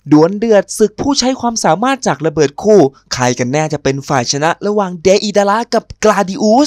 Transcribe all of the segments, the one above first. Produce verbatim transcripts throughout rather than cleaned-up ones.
ดวลเดือดศึกผู้ใช้ความสามารถจากระเบิดคู่ใครกันแน่จะเป็นฝ่ายชนะระหว่างเดอิดาระกับกลาดิอุส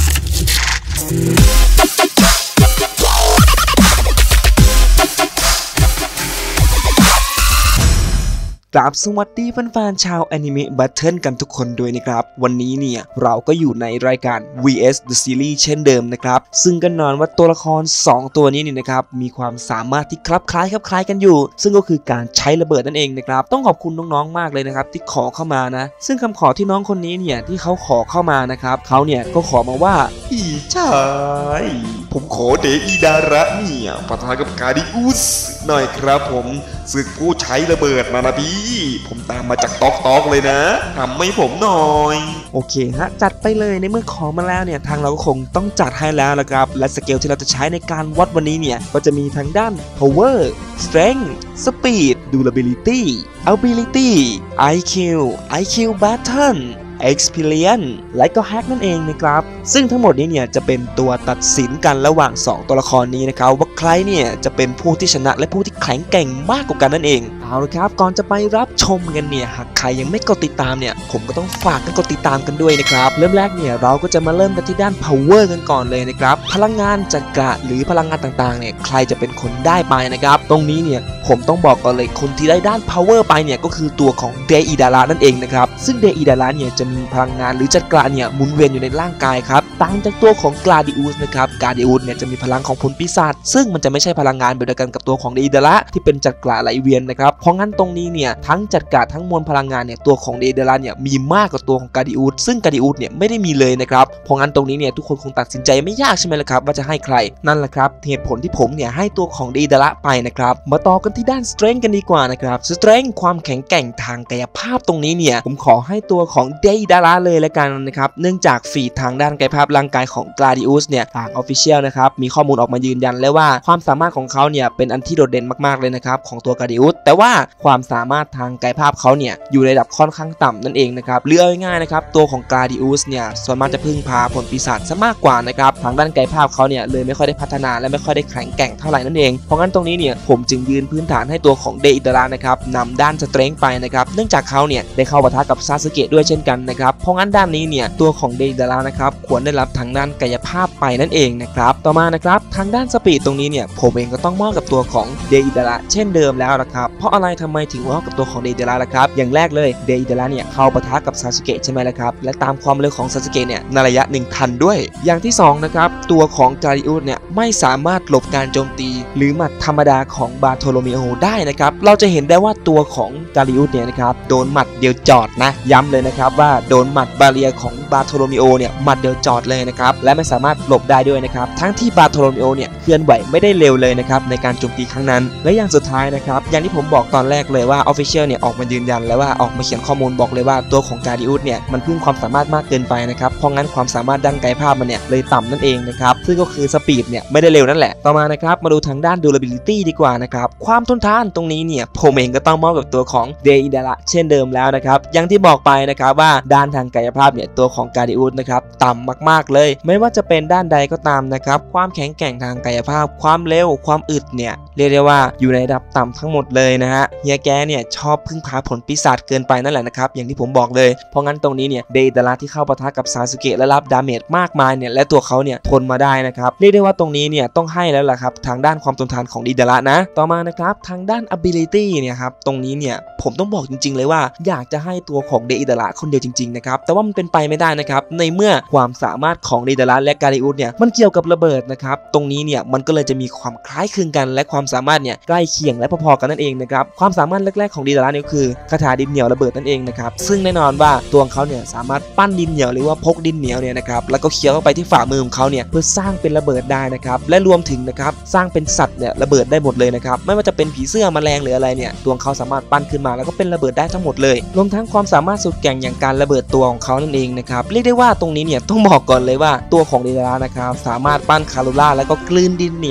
กราบสวัสดีแฟนๆชาวแอนิเมะบัตเทิลกันทุกคนด้วยนะครับวันนี้เนี่ยเราก็อยู่ในรายการ วี เอส The Series เช่นเดิมนะครับซึ่งกันนอนว่าตัวละครสองตัวนี้นี่นะครับมีความสามารถที่คลับคล้ายคลับคล้ายกันอยู่ซึ่งก็คือการใช้ระเบิดนั่นเองนะครับต้องขอบคุณน้องๆมากเลยนะครับที่ขอเข้ามานะซึ่งคำขอที่น้องคนนี้เนี่ยที่เขาขอเข้ามานะครับเขาเนี่ยก็ขอมาว่าพี่ชายผมขอเดอิดาระเนี่ยปะทะกับกาดิอุสหน่อยครับผมศึกผู้ใช้ระเบิดมานะพี่ผมตามมาจากตอกตอกเลยนะทำให้ผมหน่อยโอเคฮะจัดไปเลยในเมื่อขอมาแล้วเนี่ยทางเราก็คงต้องจัดให้แล้วนะครับและสเกลที่เราจะใช้ในการวัดวันนี้เนี่ยก็จะมีทั้งด้าน power strength speed durability ability ไอ คิว ไอ คิว battle experience และก็ hack นั่นเองนะครับซึ่งทั้งหมดนี้เนี่ยจะเป็นตัวตัดสินกันระหว่างสองตัวละครนี้นะครับว่าใครเนี่ยจะเป็นผู้ที่ชนะและผู้ที่แข็งแกร่งมากกว่ากันนั่นเองเอาละครับก่อนจะไปรับชมกันเนี่ยหากใครยังไม่กดติดตามเนี่ยผมก็ต้องฝากกันกดติดตามกันด้วยนะครับเริ่มแรกเนี่ยเราก็จะมาเริ่มกันที่ด้าน power กันก่อนเลยนะครับพลังงานจักระหรือพลังงานต่างๆเนี่ยใครจะเป็นคนได้ไปนะครับตรงนี้เนี่ยผมต้องบอกก่อนเลยคนที่ได้ด้าน power ไปเนี่ยก็คือตัวของเดอิดาระนั่นเองนะครับซึ่งเดอิดาระเนี่ยจะมีพลังงานหรือจักระเนี่ยหมุนเวียนอยู่ในร่างกายครับต่างจากตัวของกลาดิอุสนะครับกลาดิอุสเนี่ยจะมีพลังของผลปีศาจซึ่งมันจะไม่ใช่พลังงานแบบเดียวกันกับตัวของเดอิดาระที่เป็นจักระไหลเวียนนะครับเพราะงั้นตรงนี้เนี่ยทั้งจักระทั้งมวลพลังงานเนี่ยตัวของเดอิดาระเนี่ยมีมากกว่าตัวของกลาดิอุสซึ่งกลาดิอุสเนี่ยไม่ได้มีเลยนะครับเพราะงั้นตรงนี้เนี่ยทุกคนคงตัดสินใจไม่ยากใช่ไหมล่ะครับว่าจะให้ใครนั่นแหละครับเหตุผลที่ผมเนี่ยให้ตัวของเดอิดาระไปนะครับมาต่อกันที่ด้าน strength กันดีกว่านะครับ strength ความแข็งแกร่งทางกายภาพตรงนี้เนี่ยผมขอให้ตัวของเดอิดาระเลยละกันนะครับเนื่องจากฟีดทางด้านกายภาพร่างกายของกลาดิอุสเนี่ยทาง Official นะครับมีข้อมูลออกมายืนยันแล้วว่าความสามารถของเขาเนี่ยเป็นอันที่โดดเด่นมากๆเลยนะครับของตัวกลาดิอุสแต่ว่าความสามารถทางกายภาพเขาเนี่ยอยู่ในระดับค่อนข้างต่ำนั่นเองนะครับเลือกง่ายๆนะครับตัวของกลาดิอุสเนี่ยส่วนมากจะพึ่งพาผลปีศาจซะมากกว่านะครับทางด้านกายภาพเขาเนี่ยเลยไม่ค่อยได้พัฒนาและไม่ค่อยได้แข็งแกร่งเท่าไหร่นั่นเองเพราะงั้นตรงนี้เนี่ยผมจึงยืนพื้นฐานให้ตัวของเดอิดาระนะครับนำด้านสเตรนท์ไปนะครับเนื่องจากเขาเนี่ยได้เข้าปะทะกับซาสึเกะด้วยเช่นกันนะครับเพราะงั้นด้านนี้เนี่ยตัวของเดอิดาระนะครับควรได้รับทางด้านกายภาพไปนั่นเองนะครับต่อมานะครับทางด้านสปีดตรงนี้เนี่ยผมเองก็ต้องมอบกับตัวของเดอิดาระเช่นเดิมแล้วนะครับเพราะอะไรทำไมถึงมอบกับตัวของเดอิดาระล่ะครับอย่างแรกเลยเดอิดาระเนี่ยเข้าปะทะกับซาสึเกะใช่ไหมล่ะครับและตามความเร็วของซาสึเกะเนี่ยในระยะหนึ่งทันด้วยอย่างที่สองนะครับตัวของกาดิอุสเนี่ยไม่สามารถหลบการโจมตีหรือหมัดธรรมดาของบาโทโลเมโอได้นะครับเราจะเห็นได้ว่าตัวของกาดิอุสเนี่ยนะครับโดนหมัดเดียวจอดนะย้ำเลยนะครับว่าโดนหมัดบาเรียของบาโทโลเมโอเนี่ยหมัดเดียวจอดเลยนะครับและไม่สามารถหลบได้ด้วยนะครับทั้งที่บาโทโลเมโอเนี่ยเคลื่อนไหวไม่ได้เร็วเลยนะครับในการโจมตีครั้งนั้นและอย่างสุดท้ายนะครับอย่างที่ผมบอกตอนแรกเลยว่า Official เนี่ยออกมายืนยันแล้วว่าออกมาเขียนข้อมูลบอกเลยว่าตัวของกาดิอุสเนี่ยมันพึ่งความสามารถมากเกินไปนะครับเพราะงั้นความสามารถด้านกายภาพมันเนี่ยเลยต่ำนั่นเองนะครับซึ่งก็คือสปีดเนี่ยไม่ได้เร็วนั่นแหละต่อมานะครับมาดูทางด้าน durability ดีกว่านะครับความทนทานตรงนี้เนี่ยผมเองก็ต้องมอบกับตัวของเดอิดาระเช่นเดิมแล้วนะครับอย่างที่บอกไปนะครับว่าด้านทางกายภาพเนี่ยตัวของกาดิอุสนะครับต่ำมากๆเลยไม่ว่าจะเป็นด้านใดก็ตามนะครับความแข็งแกร่งทางกายภาพความเร็วความอึดเนี่ยเรียกได้ว่าอยู่ในระดับต่ำทั้งหมดเลยนะฮะเฮียแกเนี่ยชอบพึ่งพาผลปีศาจเกินไปนั่นแหละนะครับอย่างที่ผมบอกเลยเพราะงั้นตรงนี้เนี่ยเดอิดาระที่เข้าปะทะกับซาสึเกะและรับดาเมจมากมายเนี่ยและตัวเขาเนี่ยทนมาได้นะครับเรียกได้ว่าตรงนี้เนี่ยต้องให้แล้วล่ะครับทางด้านความทนทานของเดอิดาระนะต่อมานะครับทางด้าน ability เนี่ยครับตรงนี้เนี่ยผมต้องบอกจริงๆเลยว่าอยากจะให้ตัวของเดอิดาระคนเดียวจริงๆนะครับแต่ว่ามันเป็นไปไม่ได้นะครับในเมื่อความสามารถของเดอิดาระและกาดิอุสเนี่ยมันเกี่ยวกับระเบิดนะครับตรงนี้เนี่ยมันก็เลยจะมีความคล้ายคลึงกันและความสามารถเนี่ยใกล้เคียงและพอๆกันนั่นเองนะครับความสามารถแรกๆของเดอิดาระเนี่ยคือคาถาดินเหนียวระเบิดนั่นเองนะครับซึ่งแน่นอนว่าตัวของเขาเนี่ยสามารถปั้นดินเหนียวหรือว่าพกดินเหนียวเนี่ยนะครับแล้วก็เคี้ยวเข้าไปที่ฝ่ามือของเขาเนี่ยเพื่อสร้างเป็นระเบิดได้นะครับและรวมถึงนะครับสร้างเป็นสัตว์เนี่ยระเบิดได้หมดเลยนะครับไม่ว่าจะเป็นผีเสื้อแมลงหรืออะไรเนี่ยตัวของเขาสามารถปั้นขึ้นมาแล้วก็เป็นระเบิดได้ทั้งหมดเลยรวมทั้งความสามารถสุดแกร่งอย่างการระเบิดตัวของเขานั่นเองนะครับเรียกได้ว่าตรงนี้เนี่ยต้องบอกก่อนเลยว่าตัวของเดอิดาระนะครับสามารถปั้นคารูล่าแล้วก็กลืนดินเหนียว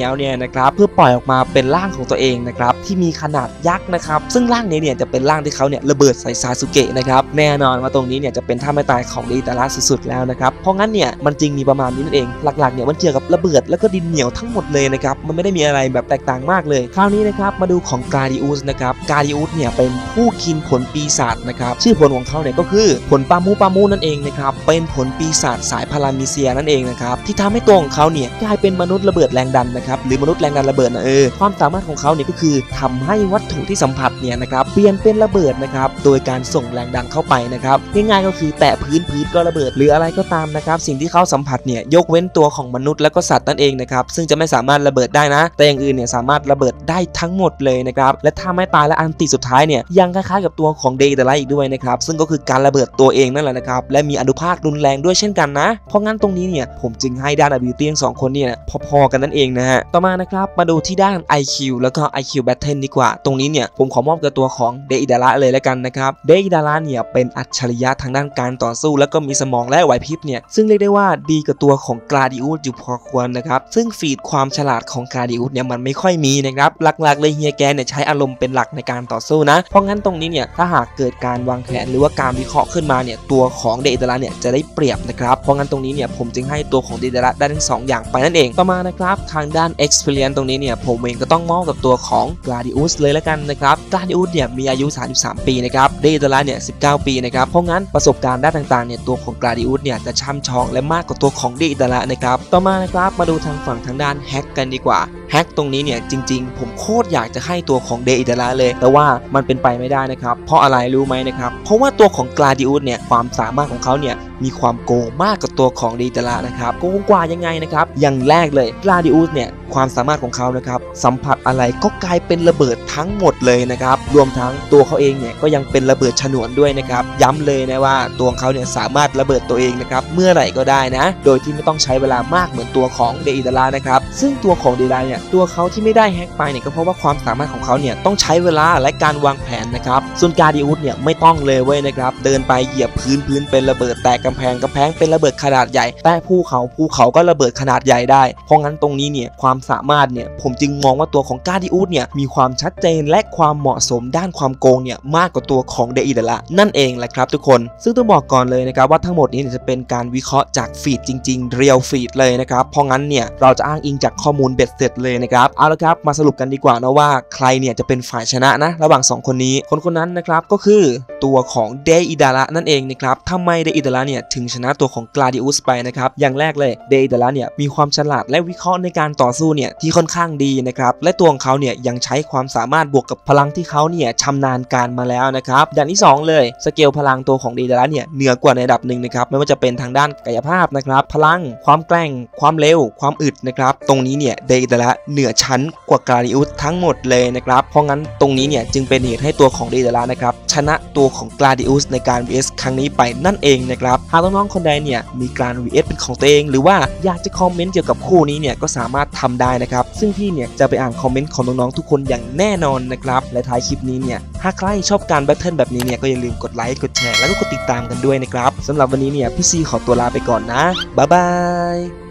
แล้วเนี่ยนะครับเพื่อปล่อยออกมาเป็นร่างของตัวเองนะครับที่มีขนาดยักษ์นะครับซึ่งร่างนี้เนี่ยจะเป็นร่างที่เขาเนี่ยระเบิดใส่ซาสึเกะนะครับแน่นอนว่าตรงนี้เนี่ยจะเป็นท่าไม่ตายของเดอิดาระสุดๆแล้วนะครับเพราะงั้นเนี่ยมันจริงมีประมาณนี้นั่นเองหลักๆเนี่ยมันเกี่ยวกับระเบิดแล้วก็ดินเหนียวทั้งหมดเลยนะครับมันไม่ได้มีอะไรแบบแตกต่างมากเลยคราวนี้นะครับมาดูของกาดิอุสนะครับกาดิอุสเนี่ยเป็นผู้กินผลปีศาจนะครับชื่อผลของเขาเนี่ยก็คือผลปามูปามูนั่นเองนะครับเป็นผลปีศาจสายพารามิเซียนั่นเองนะครับที่ทำให้ตัวของเขาเนี่ยกลายเป็นมนุษย์ระเบิดแรงดันนะครับหรือมนุษย์แรงดันระเบิดนะเออความสามารถของเขาเนี่ยก็คือทำให้วัตถุที่สัมผัสเนี่ยนะครับเปลี่ยนเป็นระเบิดนะครับโดยการส่งแรงดันเข้าไปนะครับง่ายๆก็คือแตะพื้นพื้นก็ระเบิดหรืออะไรก็ตามนะครับสิ่งที่เขาสัมผัสเนี่ยยกเว้นตัวของมนุษย์และก็สัตว์นั่นเองนะครับซึ่งจะไม่สามารถระเบิดได้นะแต่อย่างอื่นเนี่ยสามารถระเบิดได้ทั้งหมดเลยนะครับและถ้าไม่ตายและอันติสุดท้ายเนี่ยยังคล้ายๆกับตัวของเดอิดาระอีกด้วยนะครับซึ่งก็คือการระเบิดตัวเองนั่นแหละนะครับและมีอนุภาครุนแรงด้วยเช่นกันนะเพราะงั้นตรงนี้เนี่ยผมจึงให้ด้าน ability ทั้งสองคนเนี่ยพอๆกันนั่นเองนะฮะต่อมานะครับมาดูที่ด้าน ไอ คิว แล้วก็ ไอ คิว Battle ดีกว่าตรงนี้เนี่ยผมขอมอบกับตัวของเดอิดาระเลยแล้วกันนะครับเดอิดาระเนี่ยเป็นอัจฉริยะทางด้านการต่อสู้แล้วก็มีสมองและไหวพริบเนี่ยซึ่งเรียกได้ว่าดีกับตัวของกลาดิอุสอยู่พอควรนะครับซึ่งฟีดความฉลาดของกลาดิอุสเนี่ยมันไม่ค่อยมีนะครับหลักๆเลยเฮียแกเนี่ยใช้อารมณ์เป็นหลักในการต่อสู้นะเพราะงั้นตรงนี้เนี่ยถ้าหากเกิดการวางแผนหรือว่าการวิเคราะห์ขึ้นมาเนี่ยตัวของเดอิดาระเนี่ยจะได้เปรียบนะครับเพราะงั้นตรงนี้เนี่ยผมจึงให้ตัวของเดอิดาระได้ทั้งสองอย่างไปนั่นเองต่อมานะครับทางด้าน experience ตรงนี้เนี่ยผมเองก็ต้องมอบกับตัวของกลาดิอุสเลยแล้วกันนะครับกลาดิอุสเนี่ยมีอายุสามสิบสามปีนะครับเดอิดาระเนี่ยสิบเก้าปีนะครับเพราะงั้นประสบการณ์ด้านต่างๆเนี่ยตัวของกลาดิอุสเนี่ยจะช่ำชองและมากกว่าตัวของเดอิดาระนะครับต่อมานะครับมาดูทางฝั่งทางด้านแฮกกันดีกว่าแฮกตรงนี้เนี่ยจริงๆผมโคตรอยากจะให้ตัวของเดอิดาระเลยแต่ว่ามันเป็นไปไม่ได้นะครับเพราะอะไรรู้ไหมนะครับเพราะว่าตัวของกลาดิอุสเนี่ยความสามารถของเขาเนี่ยมีความโกงมากกว่าตัวของเดอิดาระนะครับโกงกว่ายังไงนะครับอย่างแรกเลยกลาดิอุสเนี่ยความสามารถของเขานะครับสัมผัสอะไรก็กลายเป็นระเบิดทั้งหมดเลยนะครับรวมทั้งตัวเขาเองเนี่ยก็ยังเป็นระเบิดฉนวนด้วยนะครับย้ำเลยนะว่าตัวเขาเนี่ยสามารถระเบิดตัวเองนะครับเมื่อไหร่ก็ได้นะโดยที่ไม่ต้องใช้เวลามากเหมือนตัวของเดอิดาระนะครับซึ่งตัวของเดอิดาระเนี่ยตัวเขาที่ไม่ได้แฮกไปเนี่ยก็เพราะว่าความสามารถของเขาเนี่ยต้องใช้เวลาและการวางแผนนะครับส่วนกาดิอุสเนี่ยไม่ต้องเลยเว้ยนะครับเดินไปเหยียบพื้นพื้นเป็นระเบิดแตกกำแพงกำแพงเป็นระเบิดขนาดใหญ่แต่ภูเขาภูเขาก็ระเบิดขนาดใหญ่ได้เพราะงั้นตรงนี้เนี่ยความสามารถเนี่ยผมจึงมองว่าตัวของกาดิอุสเนี่ยมีความชัดเจนและความเหมาะสมด้านความโกงเนี่ยมากกว่าตัวของเดอิดาระนั่นเองแหละครับทุกคนซึ่งต้องบอกก่อนเลยนะครับว่าทั้งหมดนี้จะเป็นการวิเคราะห์จากฟีดจริงๆเรียลฟีดเลยนะครับเพราะงั้นเนี่ยเราจะอ้างอิงจากข้อมูลเบ็ดเสร็จเลยนะครับเอาละครับมาสรุปกันดีกว่านะว่าใครเนี่ยจะเป็นฝ่ายชนะนะระหว่างสองคนนี้คนคนนั้นนะครับก็คือตัวของเดอิดาระนั่นเองนะครับทำไมเดอิดาระเนี่ยถึงชนะตัวของกลาดิอุสไปนะครับอย่างแรกเลยเดอิดาระเนี่ยมีความฉลาดและวิเคราะห์ในการต่อสู้เนี่ยที่ค่อนข้างดีนะครับและตัวของเขาเนี่ยยังใช้ความสามารถบวกกับพลังที่เขาเนี่ยชำนาญการมาแล้วนะครับอย่างที่สองเลยสเกลพลังตัวของเดอิดาระเนี่ยเหนือกว่าในระดับหนึ่งนะครับไม่ว่าจะเป็นทางด้านกายภาพนะครับพลังความแกร่งความเร็วความอึดนะครับตรงนี้เนี่ยเดอิดาระเหนือชั้นกว่ากลาดิอุสทั้งหมดเลยนะครับเพราะงั้นตรงนี้เนี่ยจึงเป็นเหตุให้ตัวของเดอิดาระนะครับชนะตัวของกลาดิอุสในการ วี เอส ครั้งนี้ไปนั่นเองนะครับหากน้องๆคนใดเนี่ยมีการ วี เอส เป็นของตัวเองหรือว่าอยากจะคอมเมนต์เกี่ยวกับคู่นี้เนี่ยก็สามารถทำได้นะครับซึ่งพี่เนี่ยจะไปอ่านคอมเมนต์ของน้องๆทุกคนอย่างแน่นอนนะครับและท้ายคลิปนี้เนี่ยหากใครชอบการแบทเทิลแบบนี้เนี่ยก็อย่าลืมกดไลค์กดแชร์แล้วก็กดติดตามกันด้วยนะครับสำหรับวันนี้เนี่ยพี่ซีขอตัวลาไปก่อนนะบ๊ายบาย